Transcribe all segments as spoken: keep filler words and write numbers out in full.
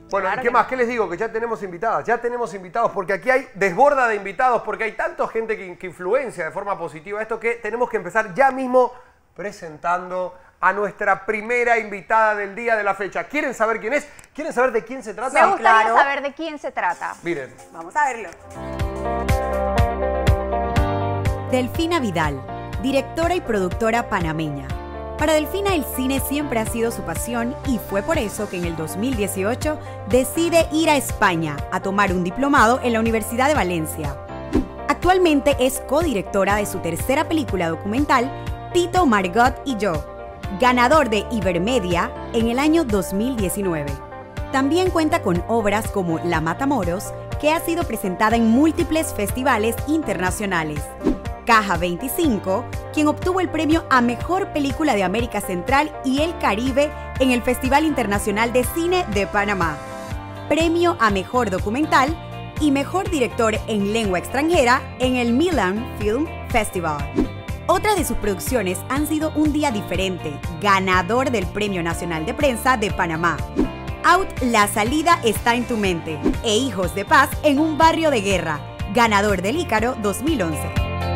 Bueno, Claro ¿y qué que más? no. ¿Qué les digo? Que ya tenemos invitadas, ya tenemos invitados, porque aquí hay desborda de invitados, porque hay tanta gente que, que influencia de forma positiva esto que tenemos que empezar ya mismo presentando a nuestra primera invitada del día de la fecha. ¿Quieren saber quién es? ¿Quieren saber de quién se trata? Me gustaría claro. saber de quién se trata. Miren. Vamos a verlo. Delfina Vidal, directora y productora panameña. Para Delfina el cine siempre ha sido su pasión y fue por eso que en el dos mil dieciocho decide ir a España a tomar un diplomado en la Universidad de Valencia. Actualmente es codirectora de su tercera película documental, Tito, Margot y yo, ganador de Ibermedia en el año dos mil diecinueve. También cuenta con obras como La Matamoros, que ha sido presentada en múltiples festivales internacionales. Caja veinticinco, quien obtuvo el premio a Mejor Película de América Central y el Caribe en el Festival Internacional de Cine de Panamá. Premio a Mejor Documental y Mejor Director en Lengua Extranjera en el Milan Film Festival. Otras de sus producciones han sido Un Día Diferente, ganador del Premio Nacional de Prensa de Panamá. Out, La Salida Está en Tu Mente e Hijos de Paz en un Barrio de Guerra, ganador del Ícaro dos mil once.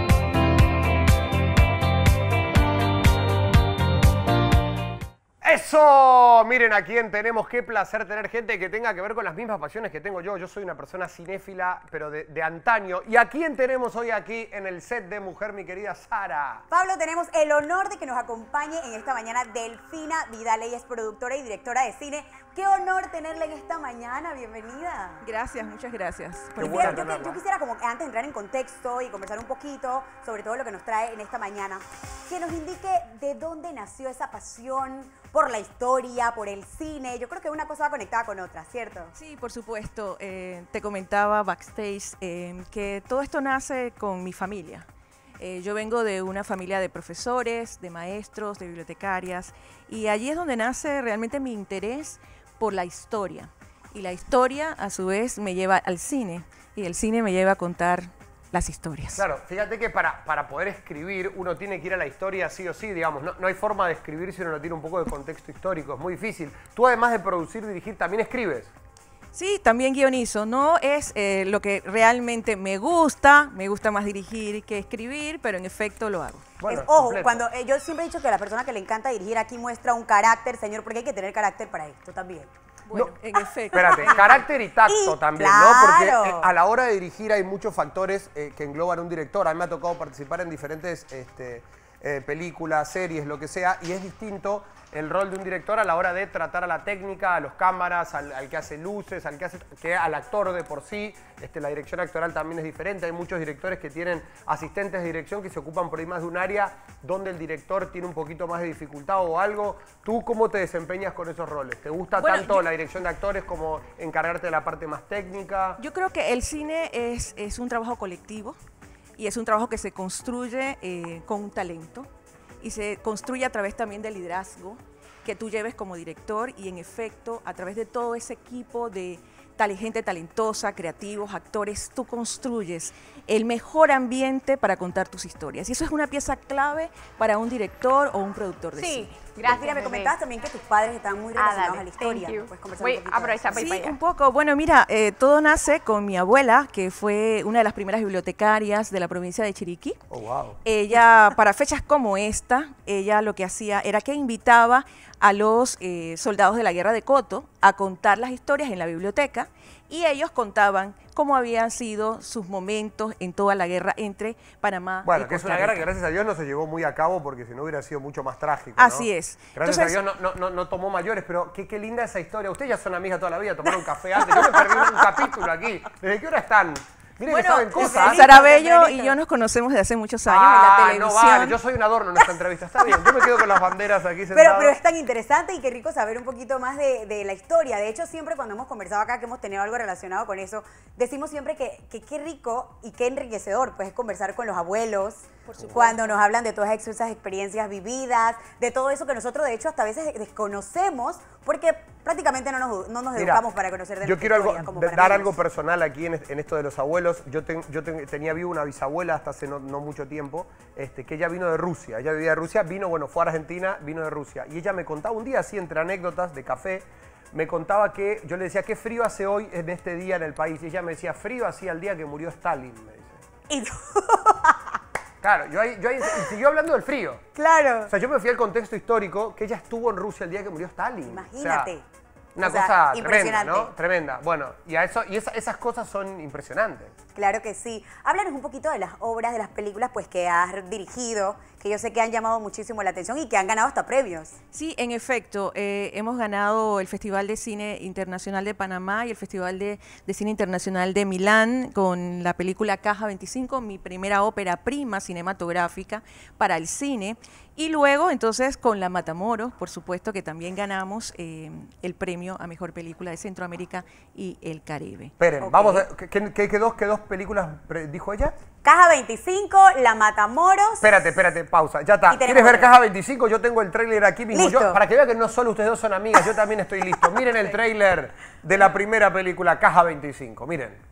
¡Eso! Miren a quién tenemos. Qué placer tener gente que tenga que ver con las mismas pasiones que tengo yo. Yo soy una persona cinéfila, pero de, de antaño. ¿Y a quién tenemos hoy aquí en el set de Mujer, mi querida Sara? Pablo, tenemos el honor de que nos acompañe en esta mañana Delfina Vidal. Ella es productora y directora de cine. Qué honor tenerla en esta mañana. Bienvenida. Gracias, muchas gracias. Qué Quisiera- buena yo, que- tenerla. yo quisiera, como que antes de entrar en contexto y conversar un poquito sobre todo lo que nos trae en esta mañana, que nos indique de dónde nació esa pasión por la historia, por el cine. Yo creo que una cosa va conectada con otra, ¿cierto? Sí, por supuesto. eh, te comentaba backstage eh, que todo esto nace con mi familia. Eh, yo vengo de una familia de profesores, de maestros, de bibliotecarias, y allí es donde nace realmente mi interés por la historia. Y la historia, a su vez, me lleva al cine, y el cine me lleva a contar las historias. Claro, fíjate que para, para poder escribir uno tiene que ir a la historia sí o sí, digamos. No, no hay forma de escribir si uno no tiene un poco de contexto histórico. Es muy difícil. Tú, además de producir y dirigir, también escribes. Sí, también guionizo. No es eh, lo que realmente me gusta, me gusta más dirigir que escribir, pero en efecto lo hago. Bueno, Es- ojo, completo. cuando eh, yo siempre he dicho que la persona que le encanta dirigir aquí muestra un carácter, señor, porque hay que tener carácter para esto también. Bueno, No, en efecto. Espérate, carácter y tacto Y también, ¿no? Porque claro. eh, a la hora de dirigir hay muchos factores eh, que engloban un director. A mí me ha tocado participar en diferentes este, eh, películas, series, lo que sea, y es distinto el rol de un director a la hora de tratar a la técnica, a los cámaras, al, al que hace luces, al que hace, que al actor de por sí. Este, la dirección actoral también es diferente. Hay muchos directores que tienen asistentes de dirección que se ocupan por ahí más de un área donde el director tiene un poquito más de dificultad o algo. ¿Tú cómo te desempeñas con esos roles? ¿Te gusta Bueno, tanto yo- la dirección de actores como encargarte de la parte más técnica? Yo creo que el cine es, es un trabajo colectivo y es un trabajo que se construye eh, con un talento y se construye a través también del liderazgo que tú lleves como director y en efecto a través de todo ese equipo de tal- gente talentosa, creativos, actores, tú construyes el mejor ambiente para contar tus historias. Y eso es una pieza clave para un director o un productor de Sí, cine. gracias. Mira, me bebé. comentabas también que tus padres están muy Ah, relacionados dale, a la historia. thank you. Puedes conversar Voy un poquito a de aprovechar eso. para ir para Sí, allá. un poco. Bueno, mira, eh, todo nace con mi abuela, que fue una de las primeras bibliotecarias de la provincia de Chiriquí. Oh, wow. Ella, para fechas como esta, ella lo que hacía era que invitaba a los eh, soldados de la guerra de Coto a contar las historias en la biblioteca y ellos contaban cómo habían sido sus momentos en toda la guerra entre Panamá Bueno, y que es Costa una guerra que Rica. gracias a Dios no se llevó muy a cabo porque si no hubiera sido mucho más trágico, ¿no? Así es. Gracias Entonces- a Dios no, no, no, no tomó mayores, pero qué, qué linda esa historia. Ustedes ya son amigas toda la vida, tomaron café antes. Yo me perdí un capítulo aquí. ¿Desde qué hora están? Miren que Bueno, saben cosas. Sara Bello Tempranito. y yo nos conocemos desde hace muchos años Ah, en la no televisión. vale, yo soy un adorno en esta entrevista, está bien. Yo me quedo con las banderas aquí sentado. Pero, pero es tan interesante y qué rico saber un poquito más de, de la historia. De hecho, siempre cuando hemos conversado acá, que hemos tenido algo relacionado con eso, decimos siempre que, que qué rico y qué enriquecedor pues, es conversar con los abuelos, cuando nos hablan de todas esas experiencias vividas, de todo eso que nosotros de hecho hasta a veces desconocemos, porque prácticamente no nos, no nos Mira, educamos para conocer de yo nuestra quiero algo, historia, como de- para dar niños. algo personal aquí en, en esto de los abuelos. Yo, ten- yo ten- tenía vivo una bisabuela hasta hace no, no mucho tiempo, este, que ella vino de Rusia. Ella vivía de Rusia, vino, bueno, fue a Argentina, vino de Rusia. Y ella me contaba un día así, entre anécdotas de café, me contaba que, yo le decía, ¿qué frío hace hoy en este día en el país? Y ella me decía, frío hacía el día que murió Stalin, me dice. Y tú- Claro, yo ahí, yo ahí, y siguió hablando del frío. Claro. O sea, yo me fui al contexto histórico que ella estuvo en Rusia el día que murió Stalin. Imagínate. O sea, una O sea, cosa tremenda, impresionante. ¿no? Tremenda. Bueno, y, a eso, y esa- esas cosas son impresionantes. Claro que sí. Háblanos un poquito de las obras, de las películas pues que has dirigido, que yo sé que han llamado muchísimo la atención y que han ganado hasta premios. Sí, en efecto, eh, hemos ganado el Festival de Cine Internacional de Panamá y el Festival de, de Cine Internacional de Milán con la película Caja veinticinco, mi primera ópera prima cinematográfica para el cine. Y luego, entonces, con La Matamoros, por supuesto, que también ganamos eh, el premio a Mejor Película de Centroamérica y el Caribe. Esperen, Ok. vamos a ¿qué, qué, qué dos, qué dos películas pre- dijo ella? Caja veinticinco, La Matamoros. Espérate, espérate, pausa, ya está. Y tenemos ¿Quieres ver otro. Caja veinticinco? Yo tengo el tráiler aquí mismo. Listo. Yo, para que vean que no solo ustedes dos son amigas, yo también estoy listo. Miren el tráiler de la primera película, Caja veinticinco, miren.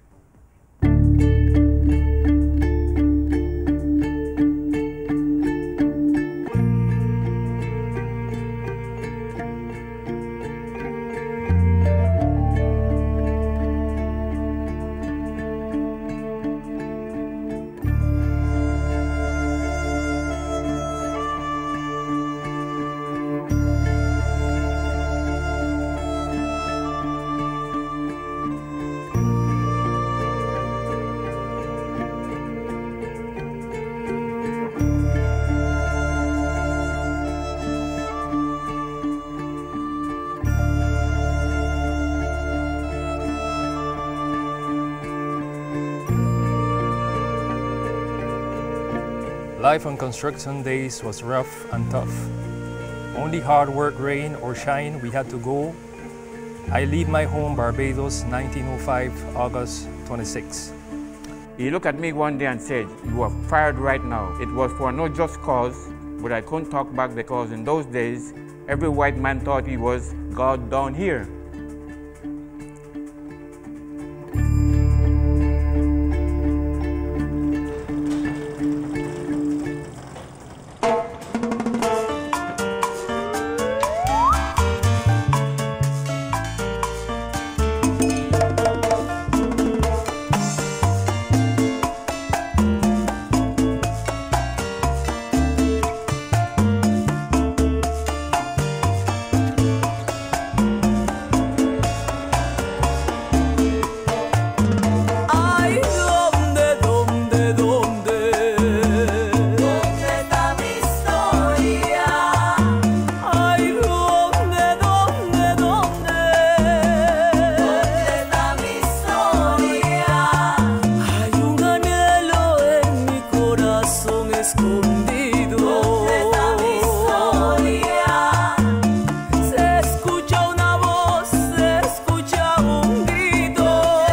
Life on construction days was rough and tough. Only hard work, rain or shine, we had to go. I leave my home, Barbados, nineteen oh five, August twenty-sixth. He looked at me one day and said, "You are fired right now." It was for no just cause, but I couldn't talk back because in those days, every white man thought he was God down here. Ay, ¿dónde, dónde, dónde? ¿Dónde está mi historia? Ay, ¿dónde, dónde, dónde? ¿Dónde está mi historia? Hay un anhelo en mi corazón escondido. ¿Dónde está mi historia? Se escucha una voz, se escucha un grito.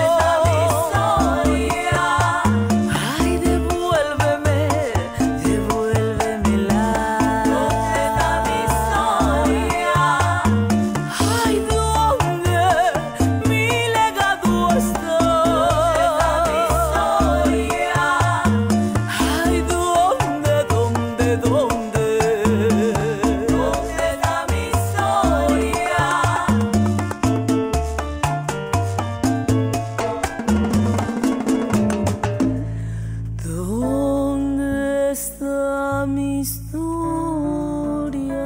Ay, devuélveme, devuélvemela. ¿Dónde está mi historia? Ay, ¿dónde mi legado está? ¿Dónde está mi historia? Ay, ¿dónde, dónde, dónde? ¿Dónde está mi historia? ¿Dónde está mi historia?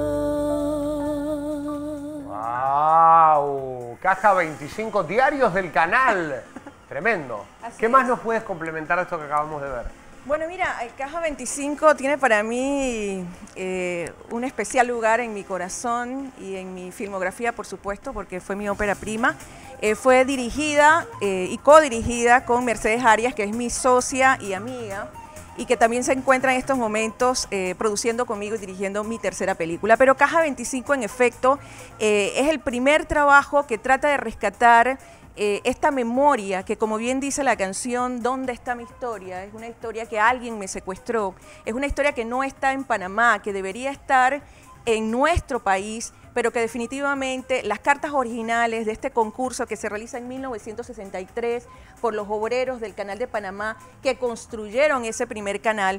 ¡Wow! Caja veinticinco, diarios del canal. Tremendo. Así ¿Qué es. más nos puedes complementar de esto que acabamos de ver? Bueno, mira, el Caja veinticinco tiene para mí eh, un especial lugar en mi corazón y en mi filmografía, por supuesto, porque fue mi ópera prima. Eh, fue dirigida eh, y codirigida con Mercedes Arias, que es mi socia y amiga, y que también se encuentra en estos momentos eh, produciendo conmigo y dirigiendo mi tercera película. Pero Caja veinticinco, en efecto, eh, es el primer trabajo que trata de rescatar eh, esta memoria que, como bien dice la canción, ¿dónde está mi historia? Es una historia que alguien me secuestró, es una historia que no está en Panamá, que debería estar en nuestro país, pero que definitivamente las cartas originales de este concurso que se realiza en mil novecientos sesenta y tres por los obreros del Canal de Panamá que construyeron ese primer canal,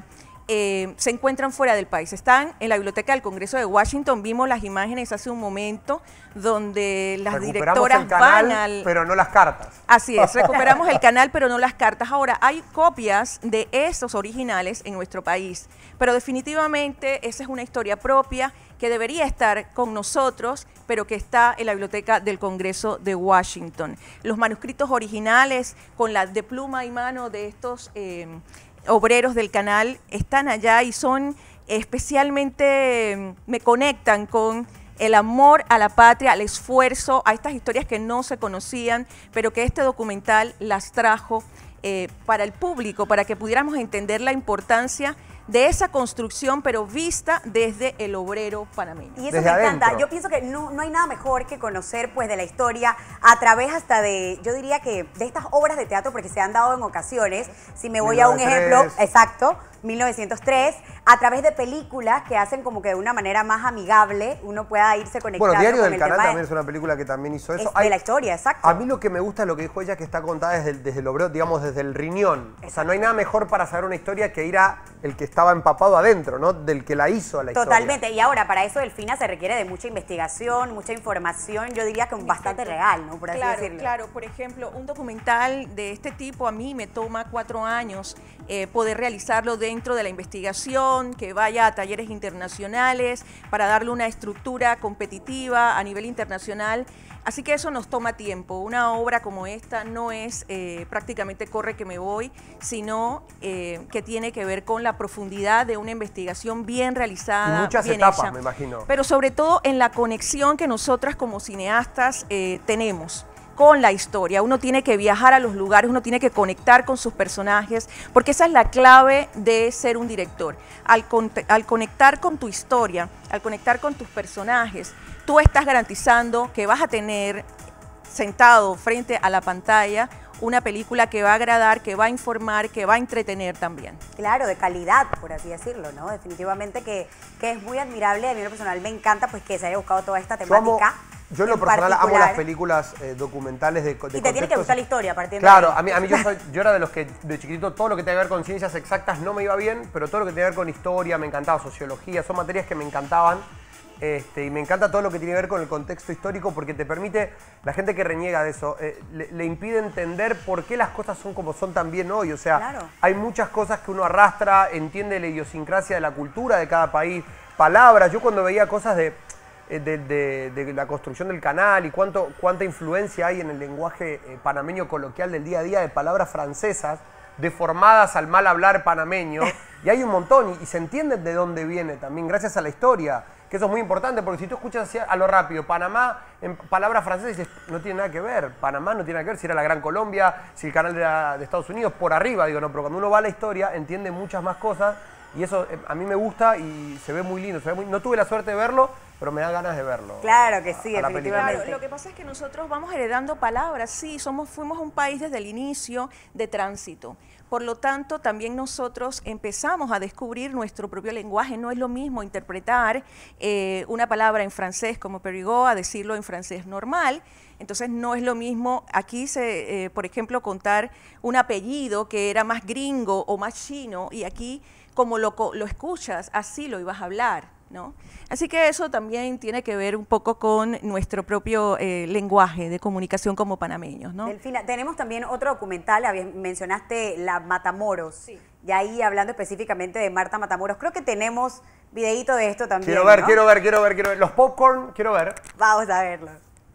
eh, se encuentran fuera del país. Están en la Biblioteca del Congreso de Washington. Vimos las imágenes hace un momento donde las Recuperamos directoras el canal, van al... pero no las cartas. Así es, recuperamos el canal, pero no las cartas. Ahora, hay copias de esos originales en nuestro país, pero definitivamente esa es una historia propia que debería estar con nosotros, pero que está en la Biblioteca del Congreso de Washington. Los manuscritos originales con la de pluma y mano de estos eh, obreros del canal están allá y son especialmente, me conectan con el amor a la patria, al esfuerzo, a estas historias que no se conocían, pero que este documental las trajo eh, para el público, para que pudiéramos entender la importancia de esa construcción, pero vista desde el obrero panameño. Y eso Desde me encanta. adentro. Yo pienso que no, no hay nada mejor que conocer pues de la historia a través hasta de, yo diría que de estas obras de teatro, porque se han dado en ocasiones. Si me voy a un mil novecientos ejemplo, tres. exacto, mil novecientos tres, a través de películas que hacen como que de una manera más amigable uno pueda irse conectando Bueno, Diario con del el Canal tema de- también es una película que también hizo eso. es de la historia, exacto. A mí lo que me gusta es lo que dijo ella, que está contada desde el, desde el obrero, digamos, desde el riñón. O sea, no hay nada mejor para saber una historia que ir a el que estaba empapado adentro, ¿no? Del que la hizo a la historia. Totalmente. Y ahora, para eso, Delfina, se requiere de mucha investigación, mucha información, yo diría que bastante real, ¿no? Por así Claro, decirlo. claro. Por ejemplo, un documental de este tipo a mí me toma cuatro años eh, poder realizarlo dentro de la investigación, que vaya a talleres internacionales para darle una estructura competitiva a nivel internacional. Así que eso nos toma tiempo. Una obra como esta no es eh, prácticamente corre que me voy, sino eh, que tiene que ver con la profundidad de una investigación bien realizada, Muchas bien etapas, hecha. me imagino. Pero sobre todo en la conexión que nosotras como cineastas eh, tenemos con la historia. Uno tiene que viajar a los lugares, uno tiene que conectar con sus personajes, porque esa es la clave de ser un director. Al, con al conectar con tu historia, al conectar con tus personajes, tú estás garantizando que vas a tener sentado frente a la pantalla una película que va a agradar, que va a informar, que va a entretener también. Claro, de calidad, por así decirlo, ¿no? Definitivamente que, que es muy admirable. A mí en lo personal me encanta pues que se haya buscado toda esta Yo, amo- temática. yo en lo personal amo las películas eh, documentales de, de Y te tiene que contextos- gustar la historia, partiendo Claro, de ahí. a mí, a mí yo, soy- yo era de los que de chiquitito todo lo que tenía que ver con ciencias exactas no me iba bien, pero todo lo que tenía que ver con historia me encantaba, sociología, son materias que me encantaban. Este, y me encanta todo lo que tiene que ver con el contexto histórico porque te permite, la gente que reniega de eso, eh, le, le impide entender por qué las cosas son como son también hoy. O sea, Claro. hay muchas cosas que uno arrastra, entiende la idiosincrasia de la cultura de cada país, palabras. Yo cuando veía cosas de, de, de- de la construcción del canal y cuánto, cuánta influencia hay en el lenguaje eh, panameño coloquial del día a día de palabras francesas deformadas al mal hablar panameño, y hay un montón, y, y se entiende de dónde viene también, gracias a la historia, que eso es muy importante, porque si tú escuchas así a lo rápido, Panamá, en palabras francesas, dices, no tiene nada que ver, Panamá no tiene nada que ver, si era la Gran Colombia, si el canal de, la- de Estados Unidos, por arriba, digo, no, pero cuando uno va a la historia, entiende muchas más cosas, y eso eh, a mí me gusta y se ve muy lindo, se ve muy- no tuve la suerte de verlo, pero me da ganas de verlo. Claro que sí, a la película. definitivamente. Claro, lo que pasa es que nosotros vamos heredando palabras, sí, somos, fuimos un país desde el inicio de tránsito. Por lo tanto, también nosotros empezamos a descubrir nuestro propio lenguaje. No es lo mismo interpretar eh, una palabra en francés como Perigord a decirlo en francés normal. Entonces no es lo mismo aquí, se, eh, por ejemplo, contar un apellido que era más gringo o más chino y aquí como lo, co- lo escuchas, así lo ibas a hablar, ¿no? Así que eso también tiene que ver un poco con nuestro propio eh, lenguaje de comunicación como panameños, ¿no? Delfina, tenemos también otro documental, habías- mencionaste la Matamoros. Sí. Y ahí hablando específicamente de Marta Matamoros, creo que tenemos videíto de esto también. Quiero ver, ¿no? quiero ver, quiero ver, quiero ver. Los popcorn, quiero ver. Vamos a verlo.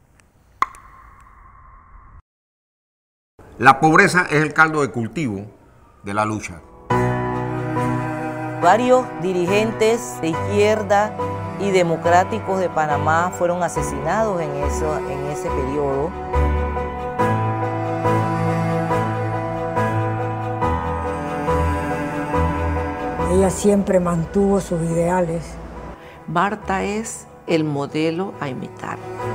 La pobreza es el caldo de cultivo de la lucha. Varios dirigentes de izquierda y democráticos de Panamá fueron asesinados en, eso, en ese periodo. Ella siempre mantuvo sus ideales. Marta es el modelo a imitar.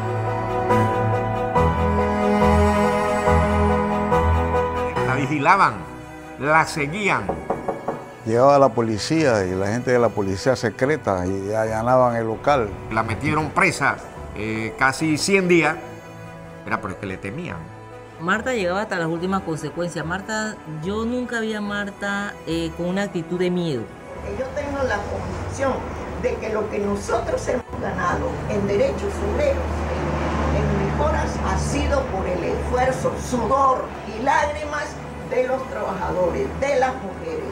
La vigilaban, la seguían. Llegaba la policía y la gente de la policía secreta y allanaban el local. La metieron presa eh, casi cien días. Era porque le temían. Marta llegaba hasta las últimas consecuencias. Marta, yo nunca vi a Marta eh, con una actitud de miedo. porque yo tengo la convicción de que lo que nosotros hemos ganado en derechos obreros, en, en mejoras, ha sido por el esfuerzo, sudor y lágrimas de los trabajadores, de las mujeres.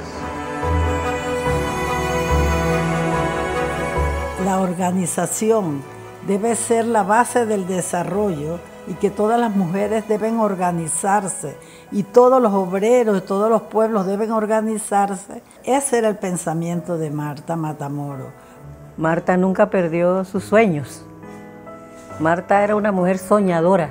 La organización debe ser la base del desarrollo y que todas las mujeres deben organizarse y todos los obreros y todos los pueblos deben organizarse. Ese era el pensamiento de Marta Matamoros. Marta nunca perdió sus sueños. Marta era una mujer soñadora.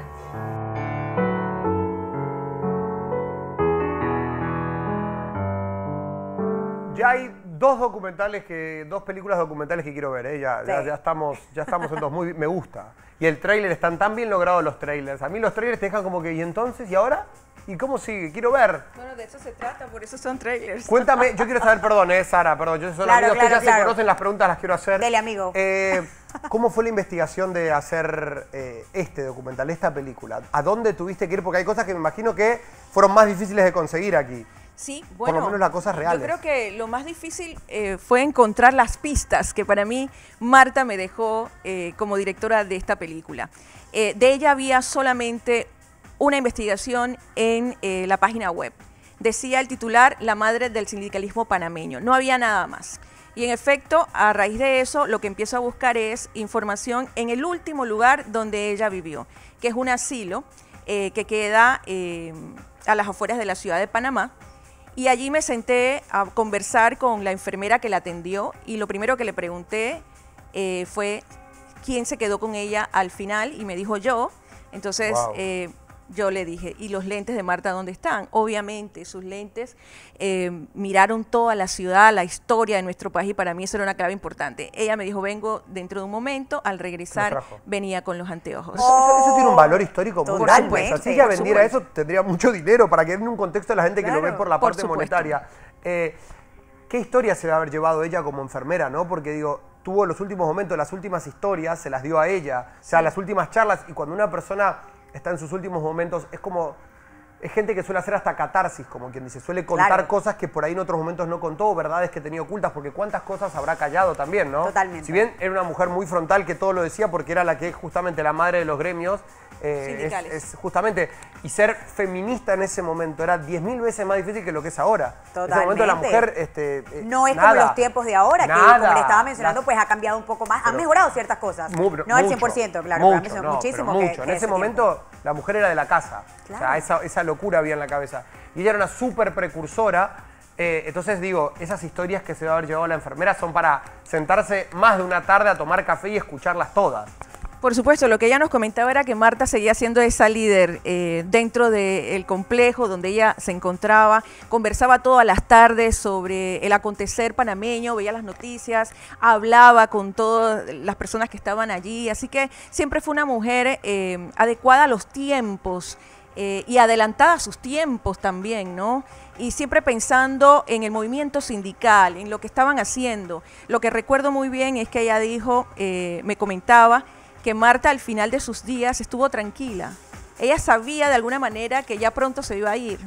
Ya hay dos documentales, que, dos películas documentales que quiero ver, ¿eh? ya, Sí. ya, ya estamos, ya estamos en dos, muy, me gusta. Y el tráiler, están tan bien logrados los trailers. A mí los trailers te dejan como que, ¿y entonces? ¿Y ahora? ¿Y cómo sigue? Quiero ver. Bueno, de eso se trata, por eso son trailers. Cuéntame, yo quiero saber, perdón, eh, Sara, perdón, yo soy Claro, amigos claro, que ya claro. se conocen, las preguntas las quiero hacer. Dele, amigo. Eh, ¿Cómo fue la investigación de hacer eh, este documental, esta película? ¿A dónde tuviste que ir? Porque hay cosas que me imagino que fueron más difíciles de conseguir aquí. Sí, Por bueno, lo menos las cosas reales. yo creo que lo más difícil eh, fue encontrar las pistas que para mí Marta me dejó eh, como directora de esta película. Eh, de ella había solamente una investigación en eh, la página web. Decía el titular, la madre del sindicalismo panameño. No había nada más. Y en efecto, a raíz de eso, lo que empiezo a buscar es información en el último lugar donde ella vivió, que es un asilo eh, que queda eh, a las afueras de la ciudad de Panamá. Y allí me senté a conversar con la enfermera que la atendió y lo primero que le pregunté eh, fue quién se quedó con ella al final y me dijo yo. Entonces Wow. eh, yo le dije, ¿y los lentes de Marta dónde están? Obviamente sus lentes eh, miraron toda la ciudad, la historia de nuestro país y para mí eso era una clave importante. Ella me dijo, vengo dentro de un momento, al regresar trajo. venía con los anteojos. Eso, eso- eso tiene un valor histórico muy grande. Totalmente, O sea, si ella por vendiera supuesto. eso, tendría mucho dinero para que en un contexto de la gente que lo Claro, ve por la por parte supuesto. monetaria. Eh, ¿Qué historia se va a haber llevado ella como enfermera, no? Porque digo, tuvo los últimos momentos, las últimas historias, se las dio a ella. O sea, Sí. las últimas charlas. Y cuando una persona está en sus últimos momentos, es como... Es gente que suele hacer hasta catarsis, como quien dice. Suele contar Claro. cosas que por ahí en otros momentos no contó, verdades que tenía ocultas, porque cuántas cosas habrá callado también, ¿no? Totalmente. Si bien era una mujer muy frontal que todo lo decía porque era la que es justamente la madre de los gremios, eh, Sindicales. es, es justamente, y ser feminista en ese momento era diez mil veces más difícil que lo que es ahora. En ese momento la Totalmente. mujer, este, eh, No es nada, como los tiempos de ahora, que nada. como le estaba mencionando, Las- pues ha cambiado un poco más. Han Pero- mejorado ciertas cosas. Mu- pero no al mucho, cien por ciento, claro, mucho, pero han no, muchísimo. pero que- mucho. que En ese tiempo. momento la mujer era de la casa. O sea, Claro. esa, esa locura había en la cabeza. Y ella era una súper precursora. eh, entonces digo, esas historias que se va a haber llevado la enfermera son para sentarse más de una tarde a tomar café y escucharlas todas. Por supuesto, lo que ella nos comentaba era que Marta seguía siendo esa líder eh, dentro del complejo donde ella se encontraba, conversaba todas las tardes sobre el acontecer panameño, veía las noticias, hablaba con todas las personas que estaban allí, así que siempre fue una mujer eh, adecuada a los tiempos eh, y adelantada a sus tiempos también, ¿no? Y siempre pensando en el movimiento sindical, en lo que estaban haciendo. Lo que recuerdo muy bien es que ella dijo, eh, me comentaba, que Marta al final de sus días estuvo tranquila. Ella sabía de alguna manera que ya pronto se iba a ir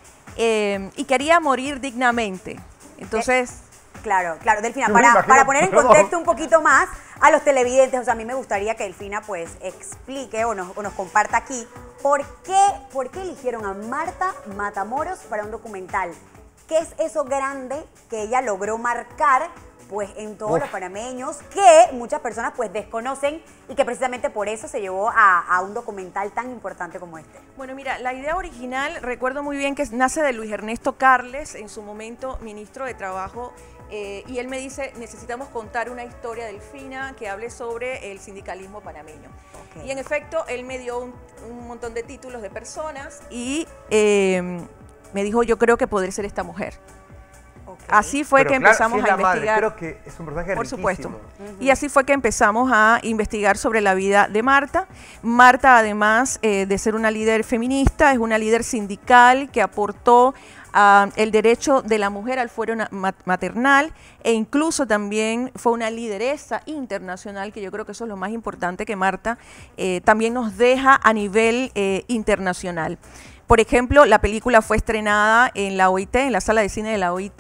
eh, y quería morir dignamente. Entonces... Claro, claro, Delfina, Yo me para, imagino- para poner en perdón. contexto un poquito más a los televidentes, o sea, a mí me gustaría que Delfina pues explique o nos, o nos comparta aquí por qué, por qué eligieron a Marta Matamoros para un documental. ¿Qué es eso grande que ella logró marcar pues en todos Uf. los panameños que muchas personas pues desconocen y que precisamente por eso se llevó a, a un documental tan importante como este? Bueno, mira, la idea original, recuerdo muy bien que nace de Luis Ernesto Carles, en su momento ministro de Trabajo, eh, y él me dice, necesitamos contar una historia delfina que hable sobre el sindicalismo panameño. Ok. Y en efecto, él me dio un, un montón de títulos de personas y eh, me dijo, yo creo que podría ser esta mujer. Así fue Pero que claro, empezamos si es a la madre, investigar. creo que es un personaje Por supuesto. riquísimo. Y así fue que empezamos a investigar sobre la vida de Marta. Marta, además eh, de ser una líder feminista, es una líder sindical que aportó uh, el derecho de la mujer al fuero na- ma- maternal e incluso también fue una lideresa internacional, que yo creo que eso es lo más importante que Marta eh, también nos deja a nivel eh, internacional. Por ejemplo, la película fue estrenada en la O I T, en la sala de cine de la O I T,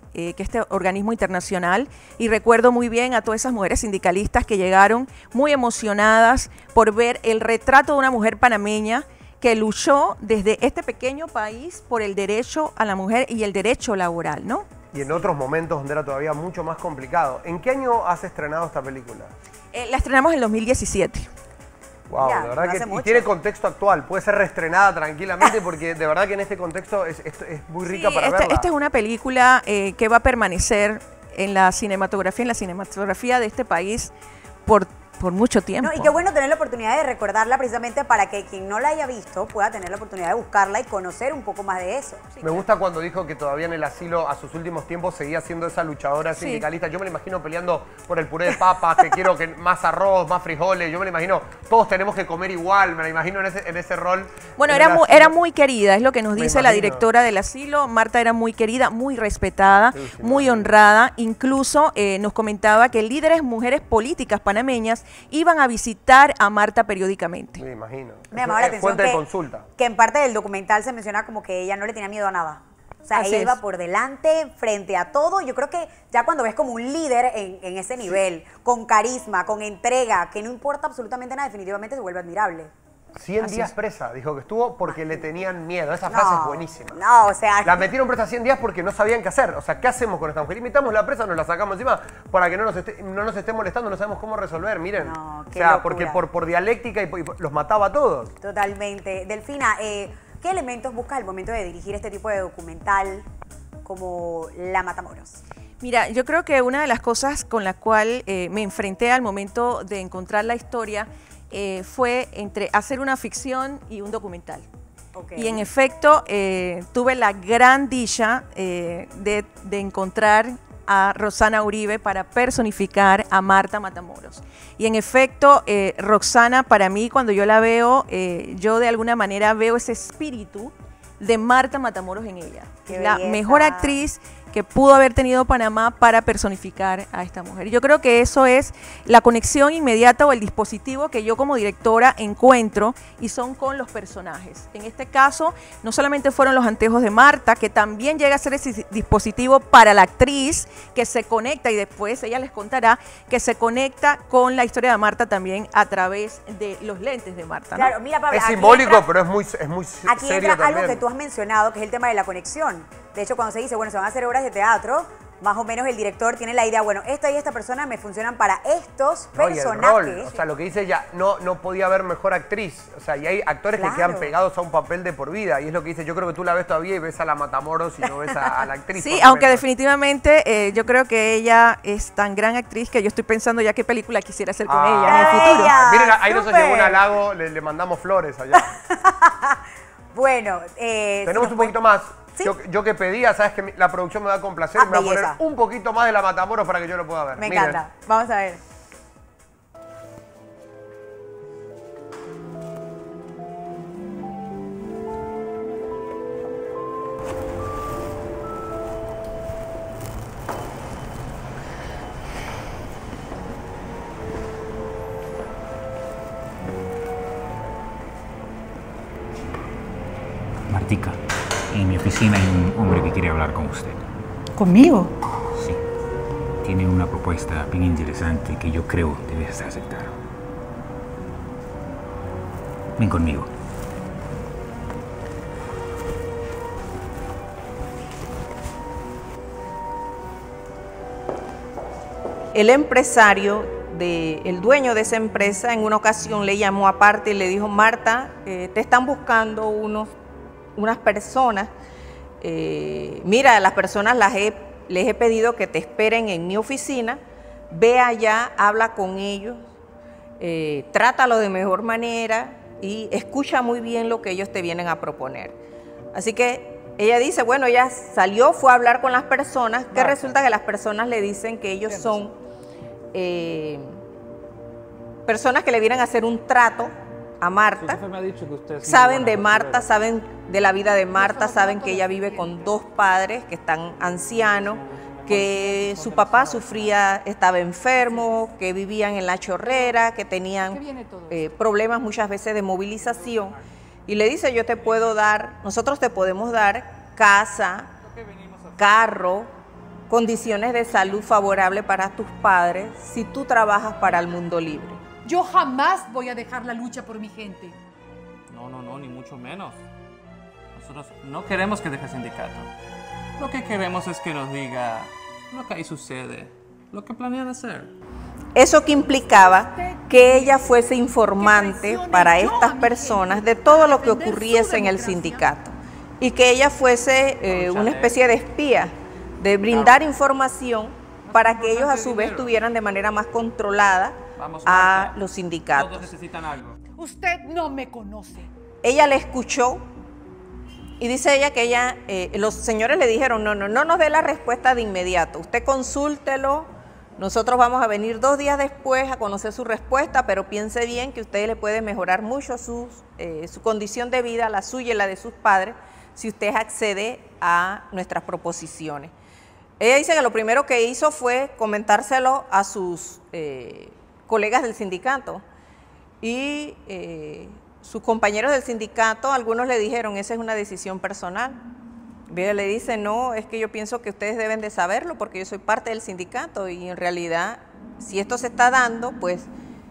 eh, que este organismo internacional, y recuerdo muy bien a todas esas mujeres sindicalistas que llegaron muy emocionadas por ver el retrato de una mujer panameña que luchó desde este pequeño país por el derecho a la mujer y el derecho laboral, ¿no? Y en otros momentos donde era todavía mucho más complicado. ¿En qué año has estrenado esta película? Eh, la estrenamos en dos mil diecisiete. Wow, Ya, de verdad no hace que y mucho. tiene contexto actual, puede ser reestrenada tranquilamente porque de verdad que en este contexto es, es, es muy rica Sí, para esta, verla. esta es una película eh, que va a permanecer en la cinematografía, en la cinematografía de este país por, por mucho tiempo. No, y qué bueno tener la oportunidad de recordarla precisamente para que quien no la haya visto pueda tener la oportunidad de buscarla y conocer un poco más de eso. Me gusta cuando dijo que todavía en el asilo a sus últimos tiempos seguía siendo esa luchadora Sí. sindicalista. Yo me la imagino peleando por el puré de papas, que quiero que más arroz, más frijoles. Yo me la imagino, todos tenemos que comer igual. Me la imagino en ese, en ese rol. Bueno, en era el muy, asilo. era muy querida, es lo que nos Me dice la imagino. directora del asilo. Marta era muy querida, muy respetada, muy honrada. Incluso eh, nos comentaba que líderes mujeres políticas panameñas iban a visitar a Marta periódicamente. Me imagino. Me llamaba la Es atención fuente de que, consulta. que en parte del documental se menciona como que ella no le tenía miedo a nada. O sea, Así ella es. iba por delante, frente a todo. Yo creo que ya cuando ves como un líder en, en ese nivel, con carisma, con entrega, que no importa absolutamente nada, definitivamente se vuelve admirable. cien Así días es. presa, dijo que estuvo porque le tenían miedo. Esa No, frase es buenísima. No, o sea... La metieron presa cien días porque no sabían qué hacer. O sea, ¿qué hacemos con esta mujer? Imitamos la presa, nos la sacamos encima para que no nos esté, no nos esté molestando, no sabemos cómo resolver. Miren. No, o qué sea, locura. porque por, por dialéctica y, por- y por- los mataba a todos. Totalmente. Delfina, eh, ¿qué elementos buscas al momento de dirigir este tipo de documental como La Matamoros? Mira, yo creo que una de las cosas con la cual eh, me enfrenté al momento de encontrar la historia eh, fue entre hacer una ficción y un documental. Ok. Y en efecto, eh, tuve la gran dicha eh, de, de encontrar a Roxana Uribe para personificar a Marta Matamoros. Y en efecto, eh, Roxana, para mí, cuando yo la veo, eh, yo de alguna manera veo ese espíritu de Marta Matamoros en ella. Qué Es la belleza. mejor actriz que pudo haber tenido Panamá para personificar a esta mujer. Y yo creo que eso es la conexión inmediata o el dispositivo que yo como directora encuentro y son con los personajes. En este caso, no solamente fueron los anteojos de Marta, que también llega a ser ese dispositivo para la actriz que se conecta y después ella les contará que se conecta con la historia de Marta también a través de los lentes de Marta, ¿no? Claro, mira, Pablo, Es aquí simbólico, entra- pero es muy, es muy Aquí serio entra algo también. que tú has mencionado, que es el tema de la conexión. De hecho, cuando se dice, bueno, se van a hacer obras de teatro, más o menos el director tiene la idea, bueno, esta y esta persona me funcionan para estos No, y el personajes. rol, o sea, lo que dice ella, no, no podía haber mejor actriz. O sea, y hay actores Claro. que quedan pegados a un papel de por vida. Y es lo que dice, yo creo que tú la ves todavía y ves a la Matamoros y no ves a, a la actriz. Sí, por aunque momentos. definitivamente eh, yo creo que ella es tan gran actriz que yo estoy pensando ya qué película quisiera hacer con Ah. ella en el futuro. Ella, Miren, ahí nos súper. llegó un halago, le, le mandamos flores allá. Bueno, eh, Tenemos si un nos poquito más. ¿Sí? Yo, yo que pedía, sabes que mi- la producción me va a complacer, Ah, me va a poner belleza. un poquito más de la Matamoros para que yo lo pueda ver. Me Miren. encanta. Vamos a ver. Martica, en mi oficina hay un hombre que quiere hablar con usted. ¿Conmigo? Sí. Tiene una propuesta bien interesante que yo creo debes aceptar. Ven conmigo. El empresario, de, el dueño de esa empresa, en una ocasión le llamó aparte y le dijo, Marta, eh, te están buscando unos, unas personas. Eh, mira, las personas las he, les he pedido que te esperen en mi oficina. Ve allá, habla con ellos, eh, trátalo de mejor manera y escucha muy bien lo que ellos te vienen a proponer. Así que ella dice, bueno, ella salió, fue a hablar con las personas, que resulta que las personas le dicen que ellos son eh, personas que le vienen a hacer un trato a Marta. Su jefe me ha dicho que usted es muy Saben buena de Marta, costurera. saben de la vida de Marta, saben que ella vive con dos padres que están ancianos, que su papá sufría, estaba enfermo, que vivían en la chorrera, que tenían eh, problemas muchas veces de movilización. Y le dice, yo te puedo dar, nosotros te podemos dar casa, carro, condiciones de salud favorables para tus padres si tú trabajas para el mundo libre. Yo jamás voy a dejar la lucha por mi gente. No, no, no, ni mucho menos. Nosotros no queremos que deje el sindicato. Lo que queremos es que nos diga lo que ahí sucede, lo que planean hacer. Eso que implicaba que ella fuese informante para estas personas de todo lo que ocurriese en el sindicato y que ella fuese eh, una especie de espía, de brindar información para que ellos a su vez tuvieran de manera más controlada a los sindicatos. Todos necesitan algo. Usted no me conoce. Ella le escuchó y dice ella que ella, eh, los señores le dijeron, no, no, no nos dé la respuesta de inmediato, usted consúltelo, nosotros vamos a venir dos días después a conocer su respuesta, pero piense bien que usted le puede mejorar mucho sus, eh, su condición de vida, la suya y la de sus padres, si usted accede a nuestras proposiciones. Ella dice que lo primero que hizo fue comentárselo a sus eh, colegas del sindicato y eh, sus compañeros del sindicato, algunos le dijeron, esa es una decisión personal. Ella le dice, no, es que yo pienso que ustedes deben de saberlo porque yo soy parte del sindicato y en realidad, si esto se está dando, pues...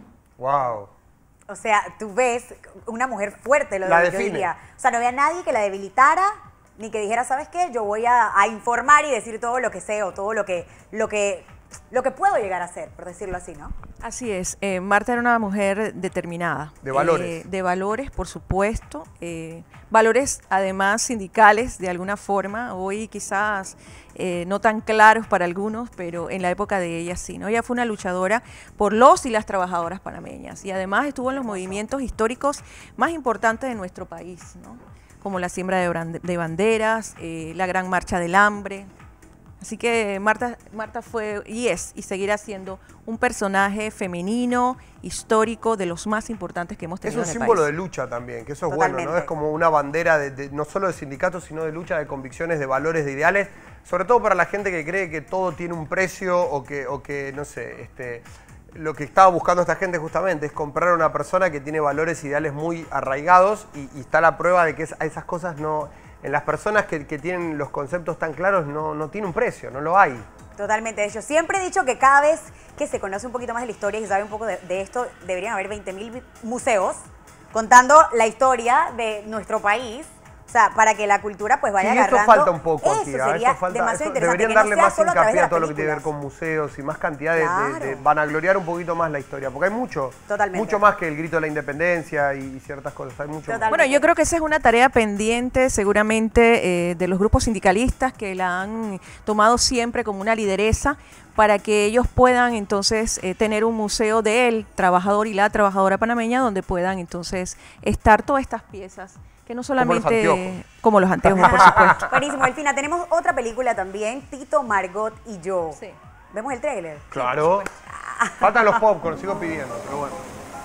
Wow. O sea, tú ves una mujer fuerte, lo La de, yo define. diría. O sea, no había nadie que la debilitara, ni que dijera, ¿sabes qué? Yo voy a, a informar y decir todo lo que sé o todo lo que, lo que, lo que puedo llegar a hacer, por decirlo así, ¿no? Así es. Eh, Marta era una mujer determinada. De valores. Eh, de valores, por supuesto. Eh, valores, además, sindicales, de alguna forma. Hoy quizás eh, no tan claros para algunos, pero en la época de ella sí, ¿no? Ella fue una luchadora por los y las trabajadoras panameñas. Y además estuvo en los movimientos históricos más importantes de nuestro país, ¿no? Como la siembra de, brand- de banderas, eh, la Gran Marcha del Hambre. Así que Marta, Marta fue y es y seguirá siendo un personaje femenino, histórico, de los más importantes que hemos Es tenido un en el símbolo país. de lucha también, que eso es Totalmente. bueno, ¿no? Es como una bandera de, de- no solo de sindicatos, sino de lucha, de convicciones, de valores, de ideales, sobre todo para la gente que cree que todo tiene un precio o que, o que no sé, este, lo que estaba buscando esta gente justamente es comprar a una persona que tiene valores ideales muy arraigados y, y está la prueba de que es- esas cosas no... En las personas que, que tienen los conceptos tan claros no, no tiene un precio, no lo hay. Totalmente. De hecho, siempre he dicho que cada vez que se conoce un poquito más de la historia y se sabe un poco de, de esto, deberían haber veinte mil museos contando la historia de nuestro país. O sea, para que la cultura pues vaya Sí, agarrando. eso falta un poco eso aquí. ¿ah? sería Eso falta, demasiado eso- interesante. deberían que no darle sea más solo a través de hincapié a las todo lo que tiene que ver películas. con museos y más cantidad de, Claro. de, de vanagloriar un poquito más la historia. Porque hay mucho, Totalmente. mucho más que el grito de la independencia y, y ciertas cosas. Hay mucho más. Bueno, yo creo que esa es una tarea pendiente seguramente eh, de los grupos sindicalistas que la han tomado siempre como una lideresa para que ellos puedan entonces eh, tener un museo del trabajador y la trabajadora panameña donde puedan entonces estar todas estas piezas que no solamente anteojos. como los anteojos, por supuesto. Buenísimo, Delfina. Tenemos otra película también, Tito, Margot y yo. Sí. ¿Vemos el tráiler? Claro. Faltan los popcorn, sigo pidiendo, pero bueno.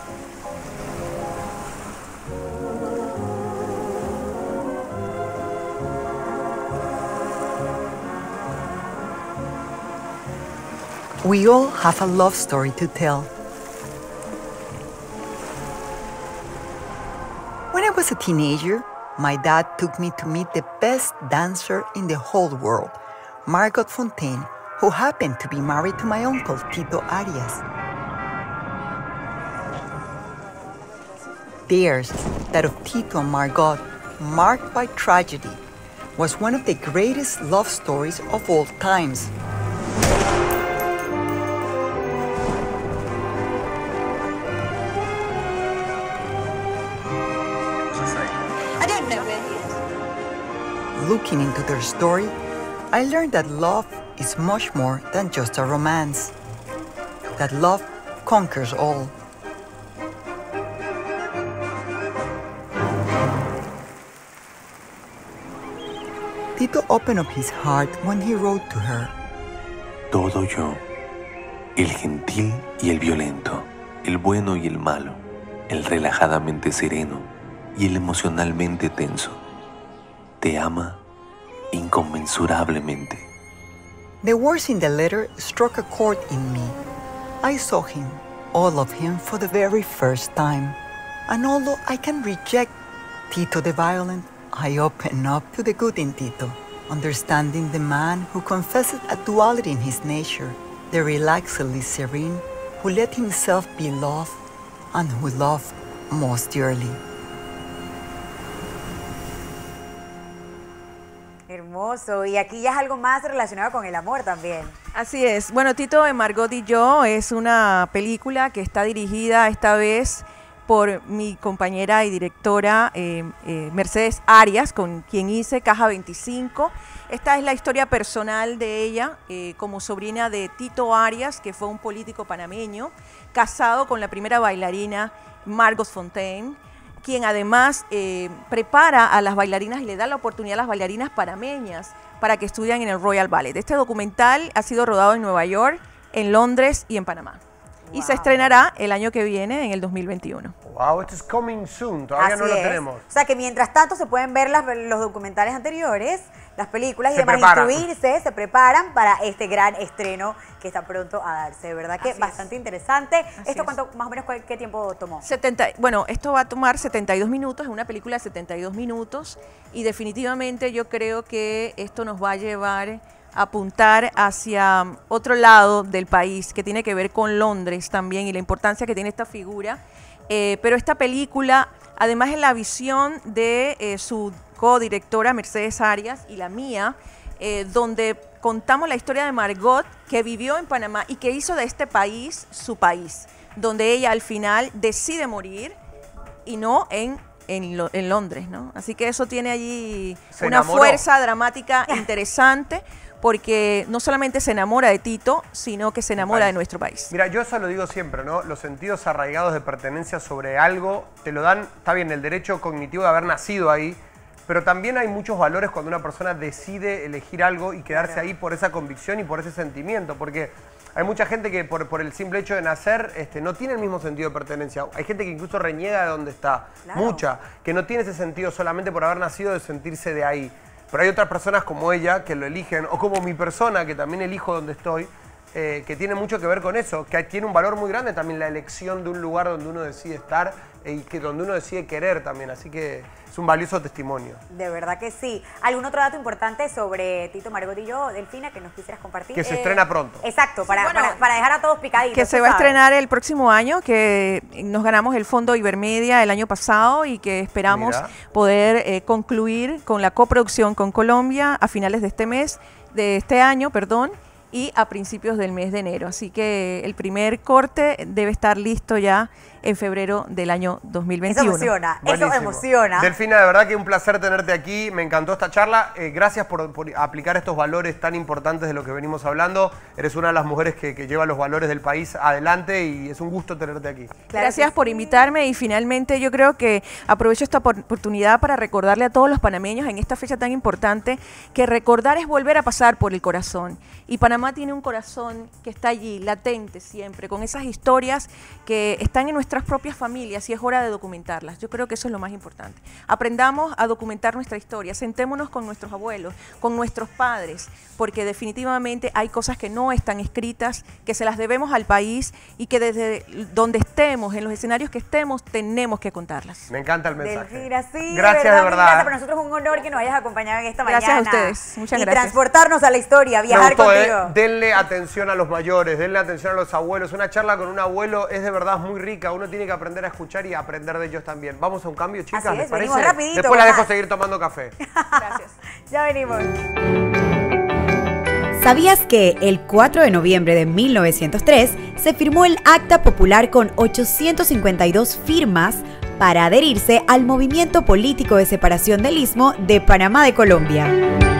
We all have a love story to tell. When I was a teenager, my dad took me to meet the best dancer in the whole world, Margot Fontaine, who happened to be married to my uncle, Tito Arias. Theirs, that of Tito and Margot, marked by tragedy, was one of the greatest love stories of all times. I don't know where he is. Looking into their story, I learned that love is much more than just a romance. That love conquers all. Tito opened up his heart when he wrote to her. Todo yo, el gentil y el violento, el bueno y el malo, el relajadamente sereno y el emocionalmente tenso, te ama inconmensurablemente. The words in the letter struck a chord in me. I saw him, all of him, for the very first time. And although I can reject Tito the violent, I open up to the good in Tito, understanding the man who confessed a duality in his nature, the relaxedly serene, who let himself be loved and who loved most dearly. Hermoso. Y aquí ya es algo más relacionado con el amor también. Así es. Bueno, Tito de Margot y yo es una película que está dirigida esta vez por mi compañera y directora eh, eh, Mercedes Arias, con quien hice Caja veinticinco. Esta es la historia personal de ella eh, como sobrina de Tito Arias, que fue un político panameño, casado con la primera bailarina Margot Fontaine, quien además eh, prepara a las bailarinas y le da la oportunidad a las bailarinas panameñas para que estudian en el Royal Ballet. Este documental ha sido rodado en Nueva York, en Londres y en Panamá. Wow. Y se estrenará el año que viene, en el dos mil veintiuno. Wow, esto es coming soon, todavía Así no lo es. tenemos. O sea que mientras tanto se pueden ver las, los documentales anteriores, las películas y Se demás, preparan. instruirse, se preparan para este gran estreno que está pronto a darse. De verdad que Así bastante interesante. Así ¿Esto es. cuánto, más o menos qué tiempo tomó? setenta, bueno, esto va a tomar setenta y dos minutos, es una película de setenta y dos minutos y definitivamente yo creo que esto nos va a llevar a apuntar hacia otro lado del país, que tiene que ver con Londres también y la importancia que tiene esta figura. Eh, pero esta película, además es la visión de eh, su codirectora Mercedes Arias y la mía, eh, donde contamos la historia de Margot, que vivió en Panamá y que hizo de este país su país, donde ella al final decide morir y no en, en, lo, en Londres, ¿no? Así que eso tiene allí Se una enamoró. fuerza dramática interesante, porque no solamente se enamora de Tito, sino que se enamora de nuestro país. Mira, yo eso lo digo siempre, ¿no? Los sentidos arraigados de pertenencia sobre algo te lo dan, está bien, el derecho cognitivo de haber nacido ahí, pero también hay muchos valores cuando una persona decide elegir algo y quedarse ahí por esa convicción y por ese sentimiento, porque hay mucha gente que por, por el simple hecho de nacer este, no tiene el mismo sentido de pertenencia. Hay gente que incluso reniega de donde está, Claro. mucha, que no tiene ese sentido solamente por haber nacido de sentirse de ahí. Pero hay otras personas como ella que lo eligen, o como mi persona, que también elijo donde estoy, eh, que tiene mucho que ver con eso, que tiene un valor muy grande también la elección de un lugar donde uno decide estar eh, y que donde uno decide querer también. Así que es un valioso testimonio. De verdad que sí. ¿Algún otro dato importante sobre Tito, Margot y yo, Delfina, que nos quisieras compartir? Que se Eh, estrena pronto. Exacto, para, bueno, para, para dejar a todos picaditos. Que se tú va a sabes. estrenar el próximo año, que nos ganamos el Fondo Ibermedia el año pasado y que esperamos Mira. poder eh, concluir con la coproducción con Colombia a finales de este mes, de este año, perdón, y a principios del mes de enero. Así que el primer corte debe estar listo ya en febrero del año dos mil veintiuno. Eso emociona, Buenísimo. eso emociona. Delfina, de verdad que un placer tenerte aquí. Me encantó esta charla. Eh, gracias por, por aplicar estos valores tan importantes de lo que venimos hablando. Eres una de las mujeres que, que lleva los valores del país adelante y es un gusto tenerte aquí. Gracias por invitarme y finalmente yo creo que aprovecho esta por- oportunidad para recordarle a todos los panameños en esta fecha tan importante que recordar es volver a pasar por el corazón. Y Panamá tiene un corazón que está allí, latente siempre, con esas historias que están en nuestras propias familias y es hora de documentarlas. Yo creo que eso es lo más importante. Aprendamos a documentar nuestra historia, sentémonos con nuestros abuelos, con nuestros padres, porque definitivamente hay cosas que no están escritas, que se las debemos al país y que desde donde estemos, en los escenarios que estemos, tenemos que contarlas. Me encanta el mensaje. Delfina, sí, Gracias, de mil verdad. Gracias, para nosotros es un honor que nos hayas acompañado en esta Gracias mañana. a ustedes, muchas y gracias. transportarnos a la historia, Me viajar gustó, contigo. ¿eh? Denle atención a los mayores, denle atención a los abuelos. Una charla con un abuelo es de verdad muy rica. Uno tiene que aprender a escuchar y a aprender de ellos también. Vamos a un cambio, chicas, Así ¿les es, parece? venimos rapidito, Después la ¿verdad? dejo seguir tomando café. Ya venimos. ¿Sabías que el cuatro de noviembre de mil novecientos tres se firmó el Acta Popular con ochocientas cincuenta y dos firmas para adherirse al movimiento político de separación del Istmo de Panamá de Colombia?